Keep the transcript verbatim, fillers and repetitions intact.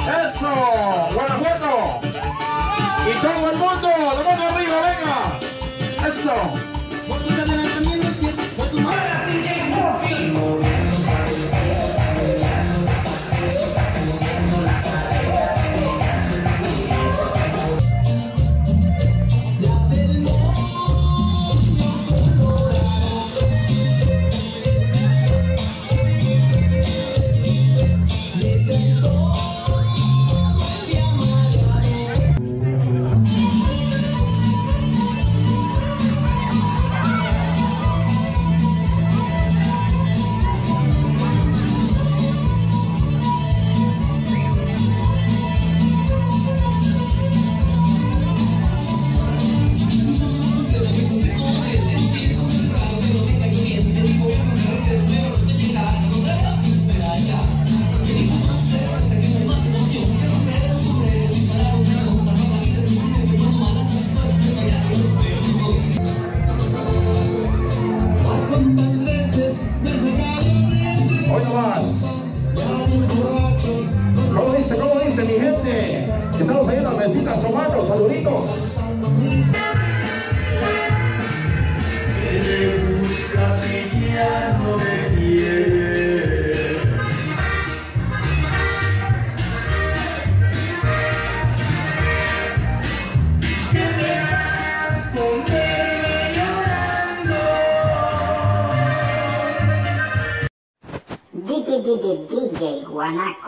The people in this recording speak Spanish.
Eso, Guanajuato. Y todo el mundo, de mano arriba, venga. Eso. Para D J Morphy. ¿Cómo dice? ¿Cómo dice mi gente? Estamos ahí en las mesitas tomando saluditos. ¿Qué le buscas si ya no me quiere? ¿Qué me harás ponerme llorando? D J Guanaco.